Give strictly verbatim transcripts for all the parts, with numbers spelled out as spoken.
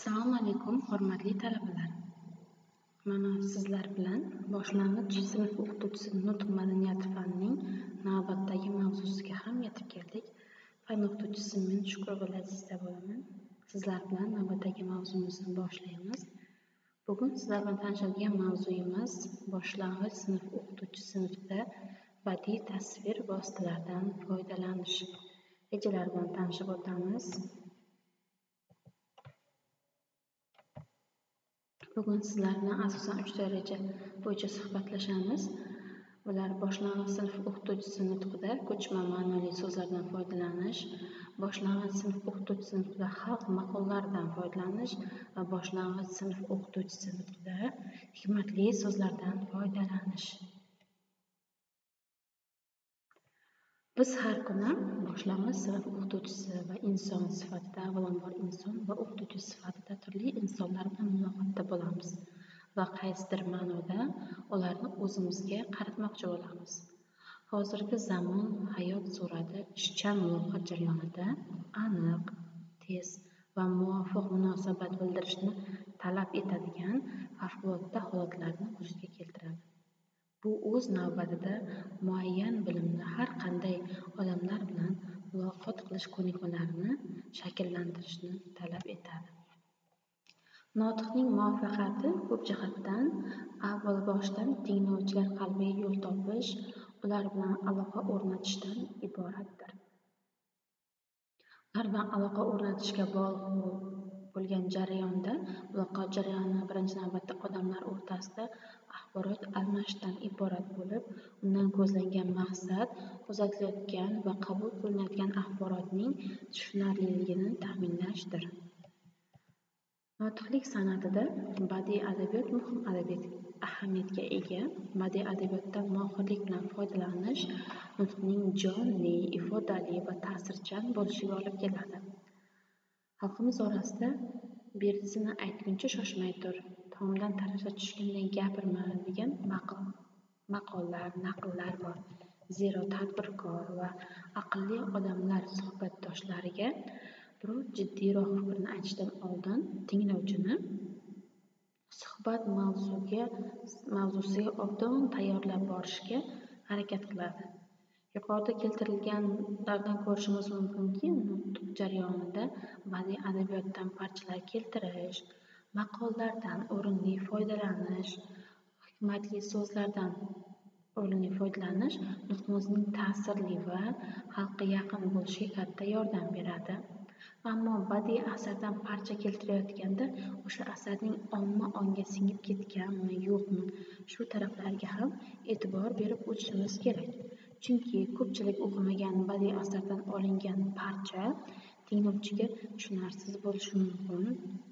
Assalomu alaykum, hurmatli talabalar. Mana sizlar bilan boshlang'ich sinf o'qituvchisi nutq madaniyati fanning navbatdagi mavzusiga ham yetib keldik. Fan o'qituvchisi men Shukrullo Azizda bo'laman. Sizlar bilan navbatdagi mavzumizni boshlaymiz. Bugun sizlar bilan tanishadigan mavzuyimiz boshlang'ich sinf o'qituvchisi sinfda badiiy tasvir vositalaridan foydalanish. Rejalar bilan tanishib o'tamiz. Bugun sizlar bilan asosan uchta reja bo'yicha suhbatlashamiz. Bular boshlang'ich sinf o'qituvchisi nutqida ko'chma ma'noli so'zlardan foydalanish, boshlang'ich sinf o'qituvchisi nutqida xalq maqollaridan foydalanish va boshlang'ich sinf o'qituvchisi nutqida hikmatli so'zlardan foydalanish. Biz har kuni boshlang'ich sinf o'qituvchisi va inson sifatida, avvalambor inson va o'qituvchi sifatida turli insonlar bilan muloqotda bo'lamiz va qaysidir ma'noda ularni o'zimizga qaratmoqchi bo'lamiz. Hozirgi zamon hayot sur'ati ishchan muloqot jarayonida aniq, tez va muvofiq munosabat bildirishni talab etadigan favqulodda holatlarni vujudga keltiradi. Bu o'z navbatida muayyan bilimni har qanday odamlar bilan muloqot qilish ko'nikmalarini shakllantirishni talab etadi. Notiqning muvaffaqiyati ko'p jihatdan avval boshdan tinglovchilar qalbiga yo'l topish, ular bilan aloqa o'rnatishdan iboratdir. Ular bilan aloqa o'rnatishga bog'liq bo'lgan jarayonda muloqot jarayoni birinchi navbatda odamlar o'rtasida axborot almashishdan iborat bo'lib, undan ko'zlangan maqsad uzatilayotgan va qabul qilinayotgan axborotning tushunarliligini ta'minlashdir. Notiqlik san'atida badiiy adabiyot muhim adabiyot ahamiyatga ega. Badiiy adabiyotdan mohirlik bilan foydalanish nutqning jonli, ifodali va ta'sirchan bo'lishiga olib keladi. Xalqimiz orasida berdisini aytguncha shoshmay tur, tomdan tarasha tushganday gapirma degan maqol, maqollar, naqllar bor. Zero tadbirkor va aqlli odamlar suhbatdoshlariga birov jiddiyroq fikrni aytishdan oldin tinglovchini suhbat mavzuga mavzusiga obdon tayyorlab borishga harakat qiladi. Yuqorida keltirilganlardan ko'rishimiz mumkinki, nutq jarayonida badiiy adabiyotdan parchalar keltirish, maqollardan o'rinli foydalanish, hikmatli so'zlardan o'rinli foydalanish nutqimizning ta'sirli va xalqqa yaqin bo'lishiga katta yordam beradi. Ammo badiiy asardan parcha keltirayotganda o'sha asarning omma onga singib ketganmi, yo'qmi, shu taraflarga ham e'tibor berib o'tishimiz kerak. Chunki ko'pchilik o'qimagan badiiy asardan olingan parcha tinglovchiga tushunarsiz bo'lishi mumkin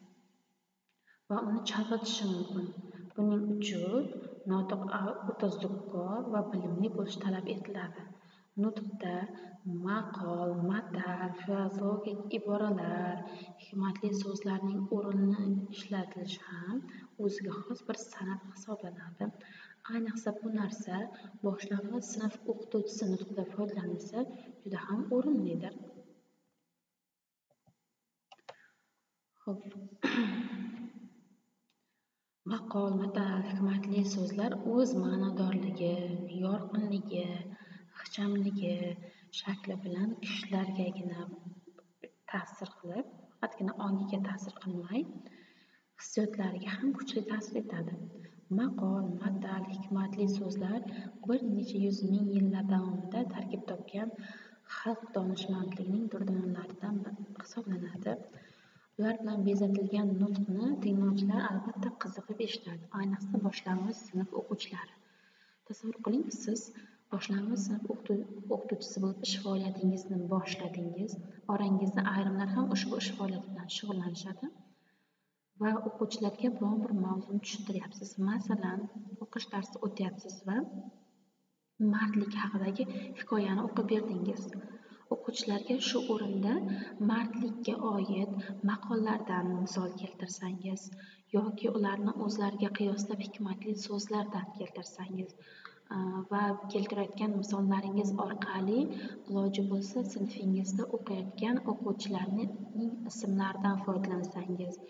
va uni chalg'itishi mumkin. Buning uchun notiq o'ta zukko va bilimli bo'lish talab etiladi. Nutqda maqol, matal, frazeologik iboralar, hikmatli so'zlarning o'rinli ishlatilishi ham o'ziga xos bir san'at hisoblanadi. Ayniqsa bu narsa boshlang'ich sinf o'qituvchisi nutqida foydalanilsa juda ham o'rinlidir. Xo'p. Maqol, matal, hikmatli so'zlar o'z ma'nodorligi, yorqinligi, ixchamligi, shakli bilan kishilargagina ta'sir qilib, faqatgina ongiga ta'sir qilmay, hissiyotlariga ham kuchli ta'sir etadi. Maqol, matal, hikmatli so'zlar bir necha yuz ming yillar davomida tarkib topgan xalq donishmandligining durdonalaridan hisoblanadi. Ular bilan bezatilgan nutqni tinglovchilar albatta qiziqib eshitadi, ayniqsa boshlang'ich sinf o'quvchilari. Tasavvur qiling, siz boshlang'ich sinf o'qituvchisi bo'lib ish faoliyatingizni boshladingiz. Orangizda ayrimlar ham ushbu ish faoliyati bilan shug'ullanishadi va o'quvchilarga biron bir mavzuni tushuntiryapsiz. Masalan, o'qish darsi o'tyapsiz va mardlik haqidagi hikoyani o'qib berdingiz. O'quvchilarga shu o'rinda mardlikka oid maqollardan misol keltirsangiz yoki ularni o'zlariga qiyoslab hikmatli so'zlardan keltirsangiz va keltirayotgan misollaringiz orqali iloji bo'lsa sinfingizda o'qiyotgan o'quvchilarning ismlaridan foydalansangiz,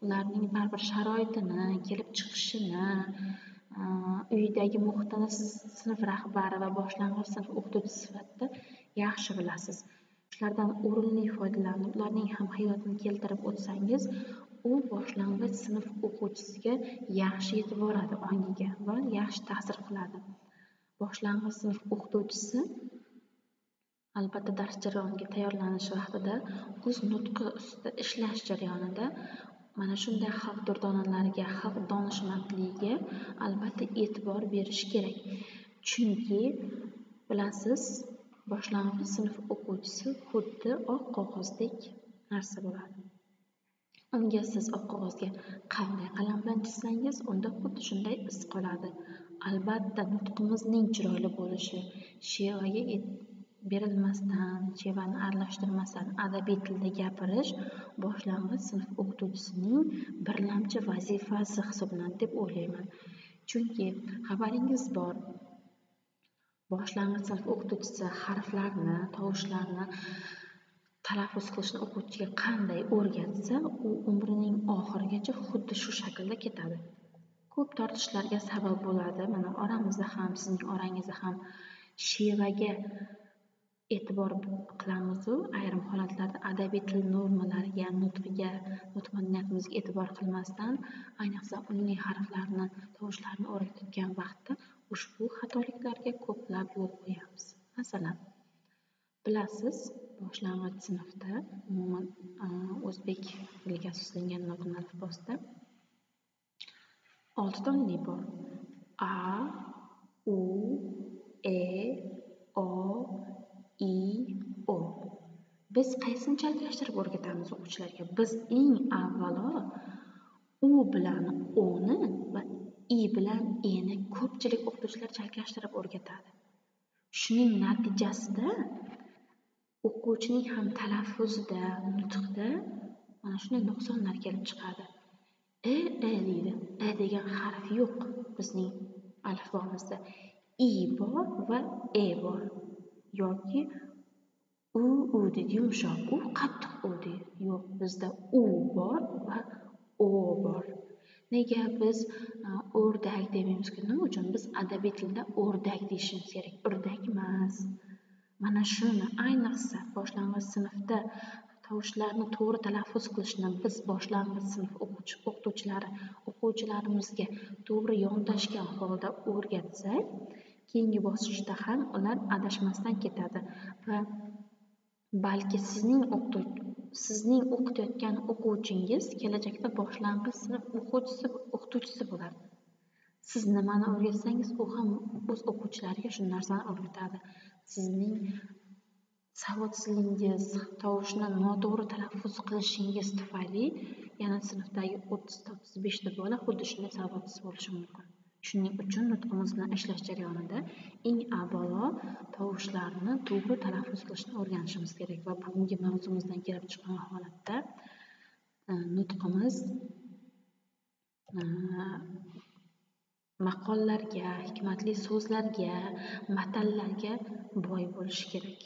ularning baribir sharoitini, kelib chiqishini, uydagi muhitini siz sinf rahbari va boshlang'ich sinf o'qituvchisi sifatida yaxshi bilasiz. Shulardan o'rinli foydalanib, ularning ham hayotini keltirib o'tsangiz, u boshlang'ich sinf o'quvchisiga yaxshi yetib boradi ongiga va yaxshi ta'sir qiladi. Boshlang'ich sinf o'qituvchisi albatta dars jarayoniga tayyorlanish vaqtida o'z nutqi ustida ishlash jarayonida mana shunday xalq durdonalariga, xalq donishmandligiga albatta e'tibor berish kerak. Chunki bilasiz, boshlang'ich sinf o'quvchisi xuddi oq qog'ozdek narsa bo'ladi. Unga siz oq qog'ozga qanday qalam bilan chizsangiz, unda xuddi shunday iz qoladi. Albatta nutqimizning chiroyli bo'lishi, shevaga berilmasdan, shevani aralashtirmasdan adabiy tilda gapirish boshlang'ich sinf o'qituvchisining birlamchi vazifasi hisoblanadi deb o'ylayman. Chunki xabaringiz bor, boshlang'ich sinf o'qituvchisi harflarni, tovushlarni talaffuz qilishni o'quvchiga qanday o'rgatsa, u umrining oxirigacha xuddi shu shaklda ketadi. Ko'p tortishlarga sabab bo'ladi. Mana oramizda ham, sizning orangizda ham shevaga e'tibor qilamiz-u, ayrim holatlarda adabiy til normalariga, nutqiga, nutq madaniyatimizga e'tibor qilmasdan, ayniqsa unli harflarni, tovushlarni o'rgatayotgan vaqtda ushbu xatoliklarga ko'plab yo'l qo'yamiz. Masalan, bilasiz, boshlang'ich sinfda umuman o'zbek tiliga asoslangan nutq alifbosida oltita unli bor. A, U, E, O, I, O. Biz qaysini chalkashtirib o'rgatamiz o'quvchilarga? Biz eng avvalo U bilan O'ni va I bilan E'ni ko'pchilik o'qituvchilar chalkashtirib o'rgatadi. Shuning natijasida o'quvchining ham talaffuzida, nutqida mana shunday nuqsonlar kelib chiqadi. E, E deydi. E degan harf yo'q bizning alifbomizda. I bor va E bor. Yoki U, U deydi, yumshoq U, qattiq U deydi. Yo'q, bizda U bor va O bor. Nega biz o'rdak deymizki? Nima uchun? Biz adabiy tilda o'rdak deyishimiz kerak. O'rdak emas. Mana shuni ayniqsa boshlang'ich sinfda tovushlarni to'g'ri talaffuz qilishni biz boshlang'ich sinf o'qituvchilari o'quvchilarimizga to'g'ri yondashgan holda o'rgatsak, keyingi bosqichda ham ular adashmasdan ketadi va balki sizning sizning o'qitayotgan o'quvchingiz kelajakda boshlang'ich sinf o'quvchisi o'qituvchisi bo'ladi. Siz nimani o'rgatsangiz, u ham o'z o'quvchilariga shu narsani o'rgatadi. Sizning savodsizligingiz, tovushni noto'g'ri talaffuz qilishingiz tufayli yana sinfdagi o'ttizta o'ttiz beshta bola xuddi shunday savodsiz bo'lishi mumkin. Shuning uchun nutqimizni ishlash jarayonida eng avvalo tovushlarni to'g'ri talaffuz qilishni o'rganishimiz kerak va bugungi mavzumizdan kelib chiqqan holatda nutqimiz maqollarga, hikmatli so'zlarga, matallarga boy bo'lishi kerak.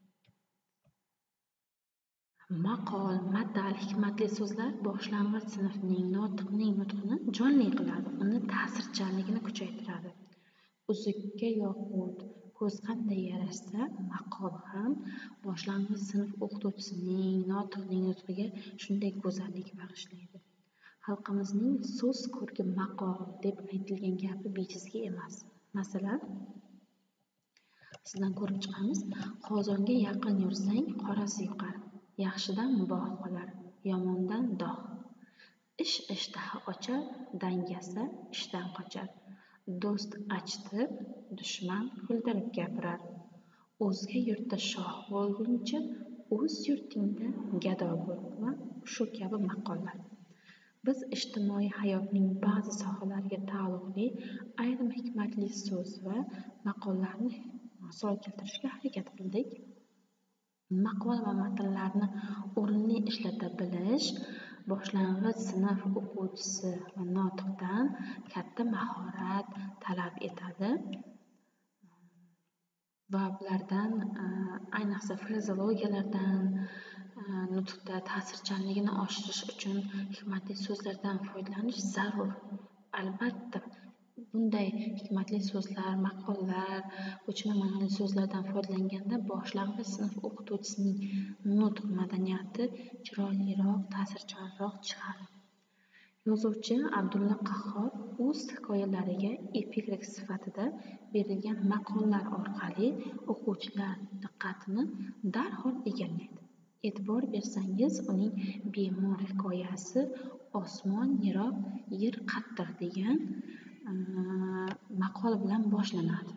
Maqol, matal, hikmatli so'zlar boshlang'ich sinfning notiqning nutqini jonli qiladi, uni ta'sirchanligini kuchaytiradi. Uzukka yoqut, ko'z qanday yarashsa, maqol ham boshlang'ich sinf o'qituvchisining notiqning nutqiga shunday go'zallik bag'ishlaydi. Xalqimizning so'z ko'rki maqol deb aytilgan gapi bejizga emas. Masalan, sizdan ko'rib chiqamiz, qozonga yaqin yursang qorasi yuqar. Yaxshidan bog' qolar, yomondan dog'. Ish ishtaha ochar, dangasa ishdan qochar. Do'st achitib, dushman kuldirib gapirar. O'zga yurtda shoh bo'lguncha, o'z yurtingda gado bo'l va shu kabi maqollar. Biz ijtimoiy hayotning ba'zi sohalariga taalluqli ayrim hikmatli so'z va maqollarni misol keltirishga harakat qildik. Maqol va matallarni o'rinli ishlata bilish boshlang'ich sinf o'quvchisi va notiqdan katta mahorat talab etadi va bulardan ayniqsa frazeologiyalardan, nutqda ta'sirchanligini oshirish uchun hikmatli so'zlardan foydalanish zarur. Albatta, bunday hikmatli so'zlar, maqollar, ko'chma ma'noli so'zlardan foydalanganda boshlang'ich sinf o'qituvchisining nutq madaniyati chiroyliroq, ta'sirchanroq chiqadi. Yozuvchi Abdulla Qahhor o'z hikoyalariga epigraf sifatida berilgan maqollar orqali o'quvchilar diqqatini darhol egallaydi. E'tibor bersangiz, uning bemor hikoyasi "Osmon yiroq, yer qattiq" degan maqol bilan boshlanadi.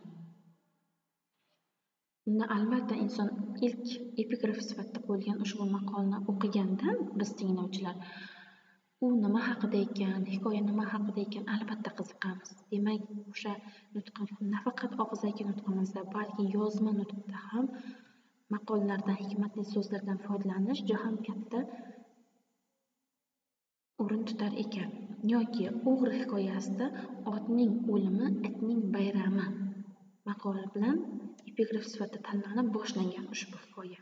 Unda albatta inson ilk epigraf sifatida qo'yilgan ushbu maqolni o'qiganda biz tinglovchilar u nima haqida ekan, hikoya nima haqida ekan albatta qiziqamiz. Demak, o'sha nutq nafaqat og'zaki nutqimizda, balki yozma nutqda ham maqollardan, hikmatli so'zlardan foydalanish juda katta o'rin tutar ekan. Yoki o'g'ri hikoyasida otning o'limi, itning bayrami maqoli bilan epigraf sifatida tanlanib boshlangan ushbu hikoya.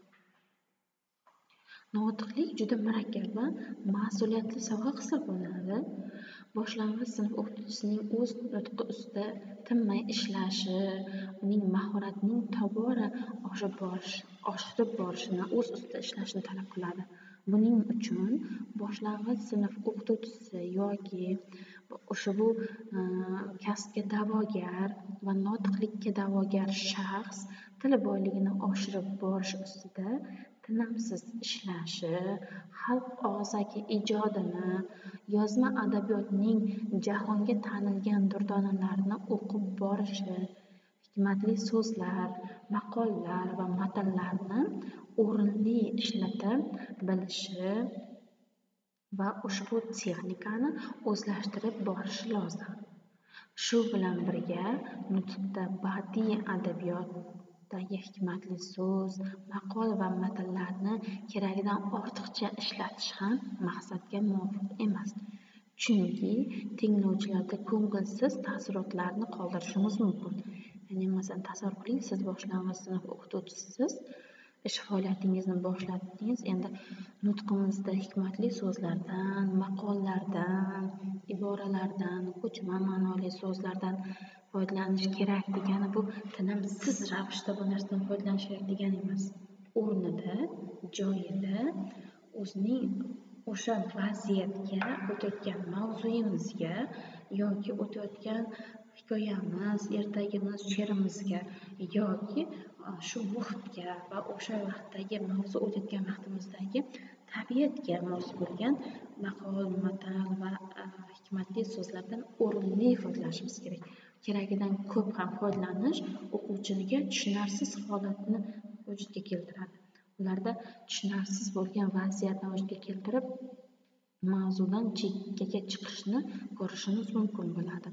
Notiqlik juda murakkab va mas'uliyatli soha hisoblanadi. Boshlang'ich sinf o'qituvchisining o'z nutqi ustida tinmay ishlashi, uning mahoratining tobora oshib borish, oshirib borishini, o'z ustida ishlashni talab qiladi. Buning uchun boshlang'ich sinf o'qituvchisi yoki ushbu kasbga da'vogar va notiqlikka da'vogar shaxs til boyligini oshirib borish ustida tinimsiz ishlashi, xalq og'zaki ijodini, yozma adabiyotning jahonga tanilgan durdonalarini o'qib borishi, hikmatli so'zlar, maqollar va matallarni o'rinli ishlatib bilishi va ushbu texnikani o'zlashtirib borishi lozim. Shu bilan birga, nutqda badiiy adabiyotdagi hikmatli so'z, maqol va matallarni keragidan ortiqcha ishlatish ham maqsadga muvofiq emas. Chunki tinglovchilarda ko'ngilsiz taassurotlarni qoldirishimiz mumkin. Ya'ni masalan, tasavvur qiling, siz boshlang'ich sinf o'qituvchisiz, ish faoliyatingizni boshladingiz. Endi nutqimizda hikmatli so'zlardan, maqollardan, iboralardan, ko'chma ma'noli so'zlardan foydalanish kerak degani bu tinimsiz ravishda bu narsadan foydalanish kerak degani emas. O'rnida, joyida, o'zining o'sha vaziyatga, o'tayotgan mavzuyimizga yoki o'tayotgan hikoyamiz, ertagimiz, she'rimizga yoki shu muhitga va o'sha vaqtdagi mavzu o'tayotgan vaqtimizdagi tabiatga mos bo'lgan maqol, matal va hikmatli so'zlardan o'rinli foydalanishimiz kerak. Keragidan ko'p ham foydalanish o'quvchiga tushunarsiz holatni vujudga keltiradi. Ularda tushunarsiz bo'lgan vaziyatni vujudga keltirib, mavzudan chekkaga chiqishni ko'rishimiz mumkin bo'ladi.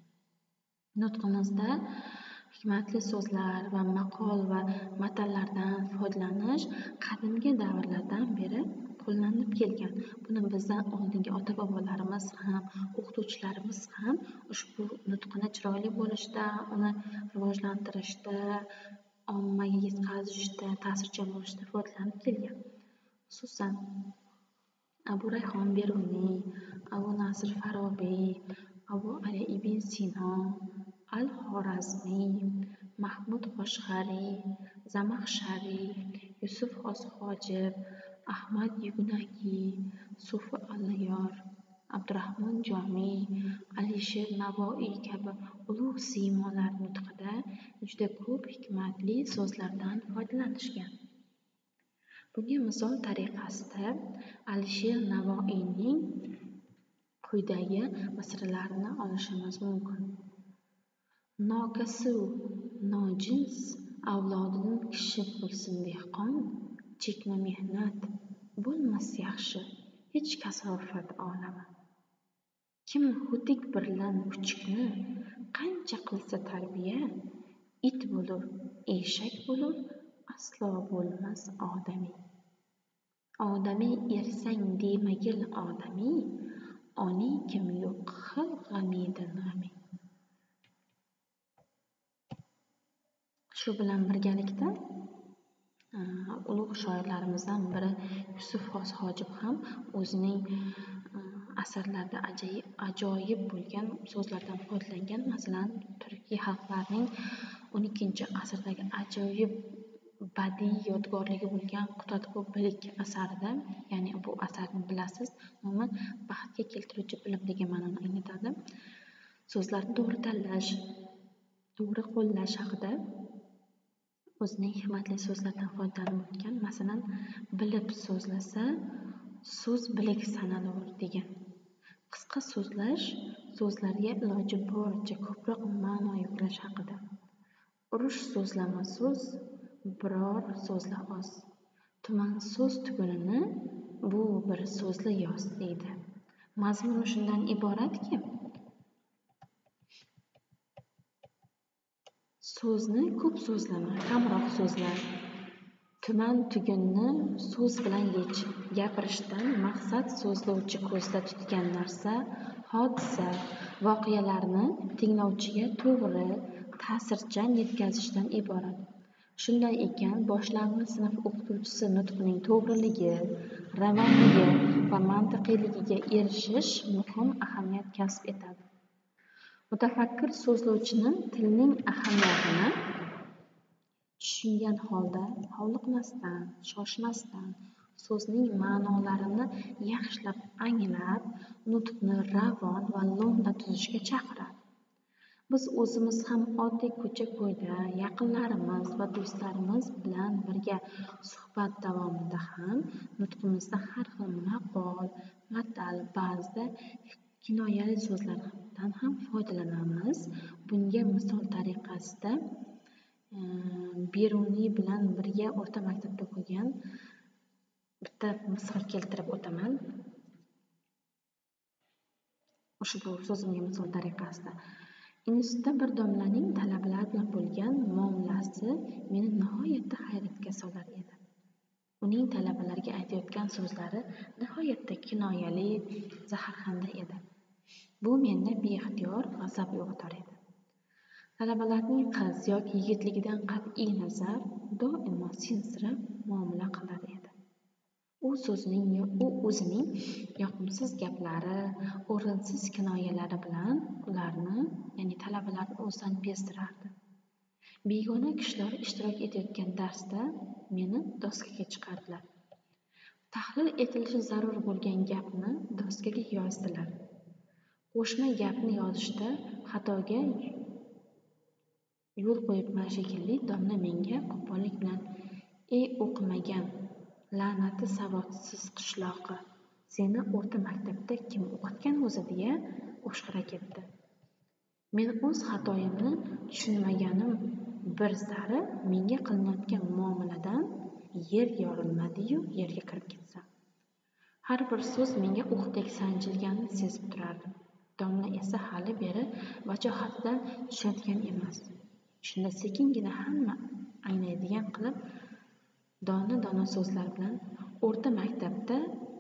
Nutqimizda hikmatli so'zlar va maqol va matallardan foydalanish qadimgi davrlardan beri qo'llanib kelgan. Buni bizdan oldingi ota-bobolarimiz ham, o'qituvchilarimiz ham ushbu nutqini chiroyli bo'lishda, uni rivojlantirishda, ommaga yetkazishda, ta'sirchan bo'lishda foydalanib kelgan. Xususan, Abu Rayhon Beruniy, Abu Nasr Farobiy, Abu Ali ibn Sino, Al-Xorazmiy, Mahmud Qoshg'ariy, Zamaxshariy, Yusuf Ozxojib, Ahmad Yugnaki, Sufi Alyor, Abdurahmon Jomiy, Alisher Navoiy kabi ulug' siymolar nutqida juda ko'p hikmatli so'zlardan foydalanishgan. Bunga misol tariqasida Alisher Navoiyning quyidagi misralarini olishimiz mumkin. Nokasuv, nojins avlodidan kishi bo'lsin dehqon, chekma mehnat bo'lmas yaxshi, hech kasofat olami. Kim hudik birlan kuchukni qancha qilsa tarbiya, it bo'lur, eshak bo'lur, aslo bo'lmas odamiy. Odamiy ersang demagil odamiy, oning kim yo'q xil g'amidin g'amiy. Shu bilan birgalikda ulug' shoirlarimizdan biri Yusuf Hojib ham o'zining asarlarida ajoyib ajoyib bo'lgan so'zlardan foydalangan. Masalan, turkiy xalqlarning o'n ikkinchi asrdagi ajoyib badiiy yodgorligi bo'lgan Qutadg'u bilik asarida, ya'ni bu asarni bilasiz, nomi baxtga keltiruvchi bilim degan ma'noni anglatadi. So'zlarni to'g'ri tanlash, to'g'ri qo'llash haqida o'zining hikmatli so'zlardan foydalanib o'tgan. Masalan, bilib so'zlasa so'z bilik sanalur degan. Qisqa so'zlash so'zlarga iloji boricha ko'proq ma'no yuklash haqida. Urush so'zlama so'z, biror so'zla oz. Tuman so'z tugunini bu bir so'zli yoz deydi. Mazmuni shundan iboratki, so'zni ko'p so'zlama, kamroq so'zla. Tuman tugunni so'z bilan yech. Gapirishdan maqsad so'zlovchi ko'zda tutgan narsa, hodisa, voqealarni tinglovchiga to'g'ri, ta'sirchan yetkazishdan iborat. Shunday ekan, boshlang'ich sinf o'qituvchisi nutqning to'g'riligi, ravonligi va mantiqiyligiga erishish muhim ahamiyat kasb etadi. Mutafakkir so'zlovchini tilning ahamiyatini tushungan holda hovliqmasdan, shoshmasdan, so'zning ma'nolarini yaxshilab anglab, nutqni ravon va lo'nda tuzishga chaqiradi. Biz o'zimiz ham oddiy ko'cha-ko'yda yaqinlarimiz va do'stlarimiz bilan birga suhbat davomida ham nutqimizda har xil maqol, matal, ba'zida kinoyali so'zlardan ham foydalanamiz. Bunga misol tariqasida Beruniy bilan birga o'rta maktabda o'qigan bitta misol keltirib o'taman. Ushbu so'zimga misol tariqasida institutda bir domlaning talabalar bilan bo'lgan muomalasi meni nihoyatda hayratga solar edi. Uning talabalarga aytayotgan so'zlari nihoyatda kinoyali, zaharxanda edi. Bu menda beixtiyor g'azab uyg'otar edi. Talabalarning qiz yoki yigitligidan qat'iy nazar doimo sensirab muomala qilar edi. U so'zining u o'zining yoqimsiz gaplari, o'rinsiz kinoyalari bilan ularni, ya'ni talabalarni o'zidan bezdirardi. Begona kishilar ishtirok etayotgan darsda meni doskaga chiqardilar. Tahlil etilishi zarur bo'lgan gapni doskaga yozdilar. Qo'shma gapni yozishda xatoga yo'l qo'yibman shekilli, domla menga qo'pollik bilan: "Ey o'qimagan, la'nati savodsiz qishloqi, seni o'rta maktabda kim o'qitgan o'zi?" deya o'shqira ketdi. Men o'z xatoyimni tushunmaganim bir sari menga qilinayotgan muomaladan yer yorilmadi-yu yerga kirib ketsam. Har bir so'z menga o'qdek sanchilganini sezib turardim. Domla esa hali beri vajohatidan tushadigan emas. Shunda sekingina hamma anglaydigan qilib dona-dona so'zlar bilan: "O'rta maktabda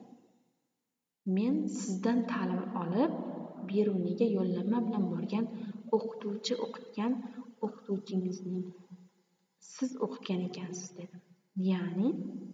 men sizdan ta'lim olib, Beruniyga yo'llanma bilan borgan o'qituvchi o'qitgan o'qituvchingizning siz o'qitgan ekansiz" dedi. Ya'ni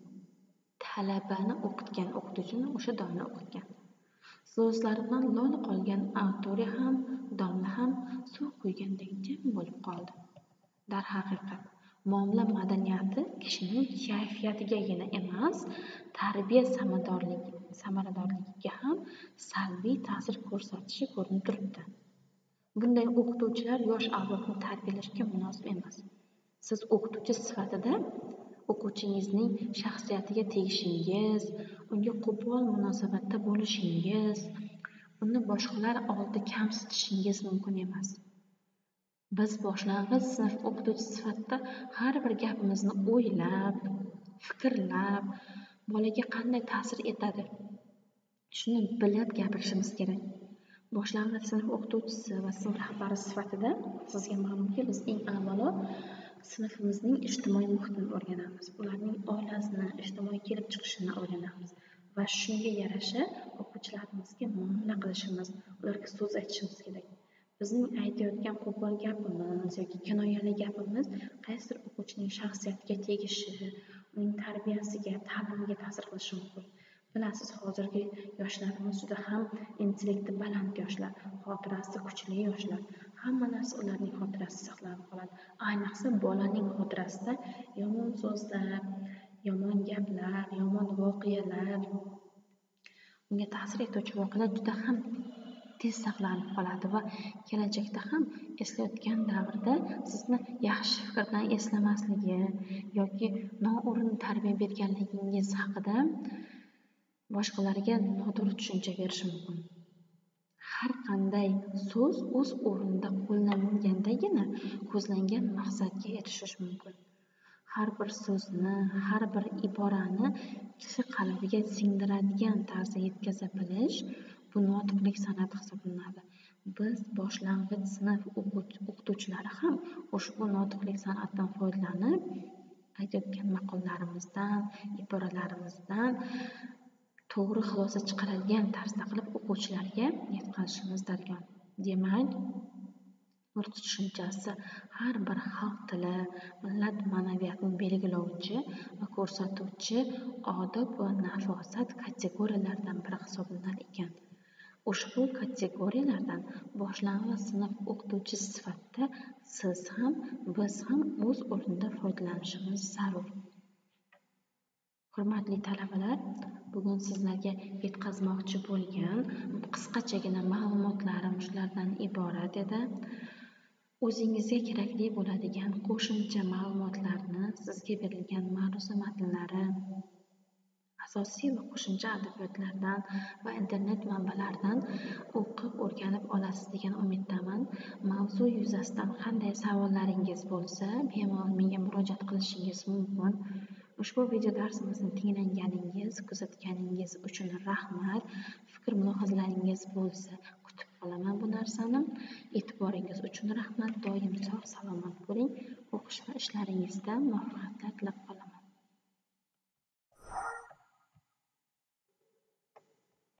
talabani o'qitgan o'qituvchini o'sha domla o'qitgan. So'zlarimdan lol qolgan auditoriya ham, domla ham suv quygandek jim bo'lib qoldi. Darhaqiqat, muomala madaniyati kishining kayfiyatigagina emas, tarbiya samaradorligiga ham salbiy ta'sir ko'rsatishi ko'rinib turibdi. Bunday o'qituvchilar yosh avlodni tarbiyalashga munosib emas. Siz o'qituvchi sifatida o'quvchingizning shaxsiyatiga tegishingiz, unga qo'pol munosabatda bo'lishingiz, uni boshqalar oldida kamsitishingiz mumkin emas. Biz boshlang'ich sinf o'qituvchisi sifatida har bir gapimizni o'ylab, fikrlab, bolaga qanday ta'sir etadi, shuni bilib gapirishimiz kerak. Boshlang'ich sinf o'qituvchisi va sinf rahbari sifatida sizga ma'lumki, biz eng avvalo sinfimizning ijtimoiy muhitini o'rganamiz. Ularning oilasini, ijtimoiy kelib chiqishini o'rganamiz va shunga yarasha o'quvchilarimizga muomala qilishimiz, ularga so'z aytishimiz kerak. Bizning aytayotgan qo'pol gapimiz yoki kinoyali gapimiz qaysidir o'quvchining shaxsiyatiga tegishi, uning tarbiyasiga, ta'limiga ta'sir qilishi mumkin. Bilasiz, hozirgi yoshlarimiz juda ham intellekti baland yoshlar, xotirasi kuchli yoshlar. Hamma narsa ularning xotirasida saqlanib qoladi. Ayniqsa bolaning xotirasida yomon so'zlar, yomon gaplar, yomon voqealar, unga ta'sir etuvchi voqealar juda ham tez saqlanib qoladi va kelajakda ham eslayotgan davrda sizni yaxshi fikr bilan eslamasligi yoki noo'rin tarbiya berganligingiz haqida boshqalarga noto'g'ri tushuncha berishi mumkin. Har qanday so'z o'z o'rnida qo'llanilgandagina ko'zlangan maqsadga erishish mumkin. Har bir so'zni, har bir iborani kishi qalbiga singdiradigan tarzda yetkaza bilish bu notiqlik san'ati hisoblanadi. Biz boshlang'ich sinf o'qituvchilari ham ushbu notiqlik san'atidan foydalanib, aytayotgan maqollarimizdan, iboralarimizdan to'g'ri xulosa chiqaradigan tarzda qilib o'quvchilarga yetkazishimiz darkor. Demak, nutq tushunchasi har bir xalq tili, millat ma'naviyatini belgilovchi va ko'rsatuvchi odob va nafosat kategoriyalaridan biri hisoblanar ekan. Ushbu kategoriyalardan boshlang'ich sinf o'qituvchisi sifatida siz ham, biz ham o'z o'rnida foydalanishimiz zarur. Hurmatli talabalar, bugun sizlarga yetkazmoqchi bo'lgan qisqachagina ma'lumotlarim shulardan iborat edi. O'zingizga kerakli bo'ladigan qo'shimcha ma'lumotlarni, sizga berilgan ma'ruza matnlari, asosiy va qo'shimcha adabiyotlardan va internet manbalaridan o'qib o'rganib olasiz degan umiddaman. Mavzu yuzasidan qanday savollaringiz bo'lsa, bemalol menga murojaat qilishingiz mumkin. Ushbu video darsimizni tinglaganingiz, kuzatganingiz uchun rahmat. Fikr mulohazalaringiz bo'lsa, kutib qolaman bu narsani. E'tiboringiz uchun rahmat. Doim sog' salomat bo'ling. O'qish va ishlaringizda muvaffaqiyatlar tilab qolaman.